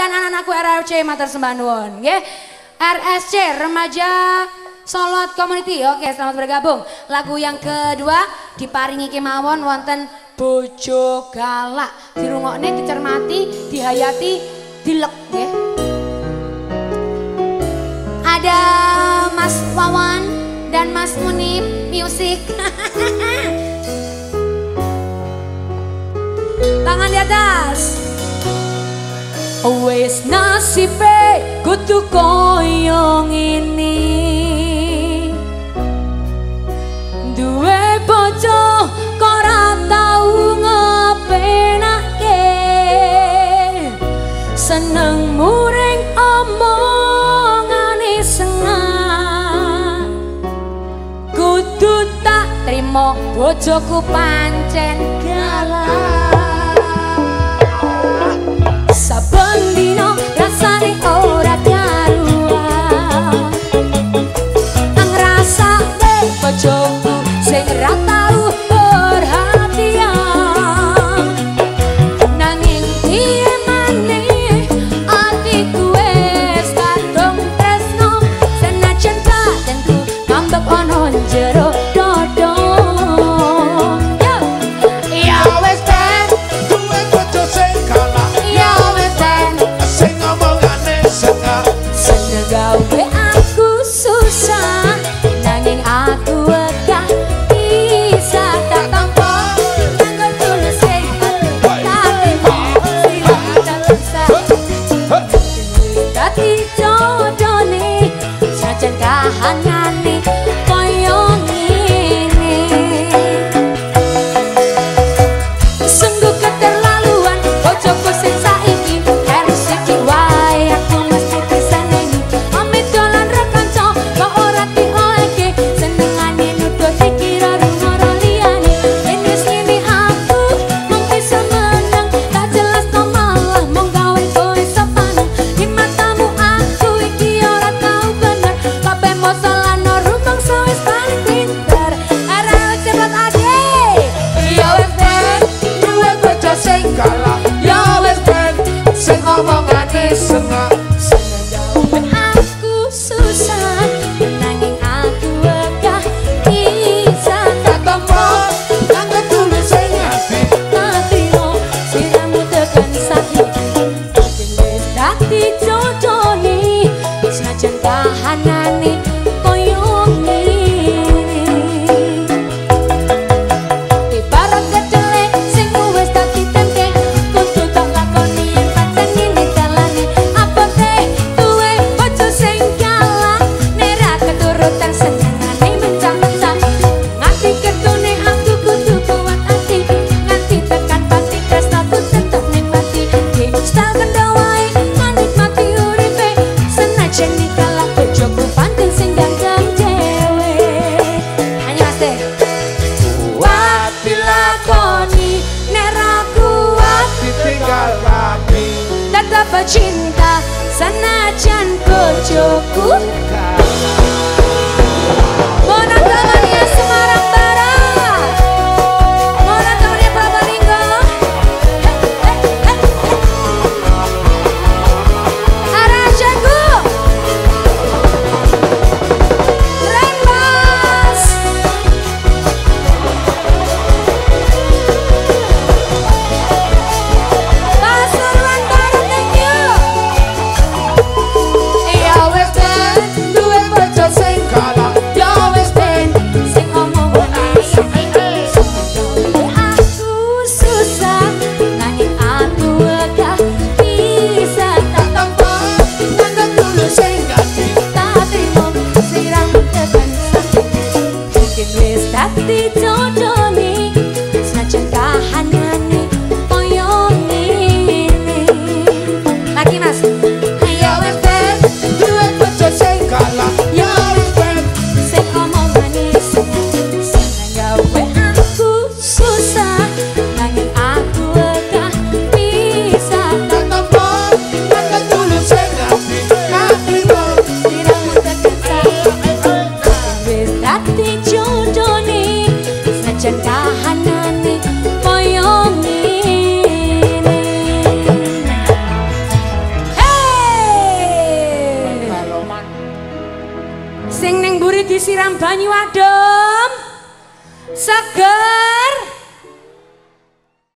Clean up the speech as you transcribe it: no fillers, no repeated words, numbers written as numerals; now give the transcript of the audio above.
dan anak-anakku RRC matur sembah nuwun nggih. RSC Remaja Solot Community. Oke, selamat bergabung. Lagu yang kedua diparingi kemawon wonten Bojo Galak. Dirungokne, dicermati, dihayati, dilek nggih. Ada Mas Wawan dan Mas Munib Music. Tangan di atas. Wis nasibe kudu koyo ngene. Duwe bojo kok ora tau ngepenake. Seneng muring omongane sengah. Kudu tak trimo bojoku pancen galak. Saben dino rasane ora karuan. Ngrasake bojoku sing ra tau perhatian. Nanging piye maneh atiku wis kadung tresno. Senajan badanku ngambek ono jero dodo. Ya wis ten duwe bojo sing galak. Ya wis ten sing ngomongane sengak. Seneng gawe aku susah, nanging aku wegah bisa tak tampa. Nanggo tulus sing tapi tidak bisa. Dadi jodone sajen kahanane koyo ngene. Sungguh keterlaluan bojoku sing saiki. Rezeki wae aku mesti disenengi. Amit dolan ro kanca kok ora dioeke. Senengane nuduh dikira rumoro liyane. Yen wis ngene aku mung bisa menang. Tak jelas to malah mung gawe kowe sepaneng. Di matamu aku iki ora tau bener. Kabeh masalah no rumangsa wis paling pinter. Ora cepet ade. Ya wis ben duwe bojo sing galak. Ya wis ben sing ngomongane sengak. Seneng gawe aku susah, nanging aku wegah bisa tak tampa. Nanggo tulus sing ati atino siramu tekan saiki. Pancen wis dadi jodone senajan kahanane koyo ngene. Ibarat kedelai sing wis dadi tempe, kudu tak lakoni yen pancen ngene dalane. Abote duwe bojo sing galak, nera keturutan senengane mencah-mencah. Ngati ketune aku kudu kuat ati, nganti tekan pati tresnaku tetep nikmati. Style kendo wae manikmati uripe, senajan nikah bojoku pancen sing ganteng dhewe. Ayo Mas Teh. Kuat dilakoni, nera kuat ditinggal rapi. tetap cinta senajan bojoku. Monak temannya Semarang Barat, monak temannya Probolinggo. Arajaku keren bos. Pasuruan Barat, thank you. Ya wis ben mburi disiram banyu adem seger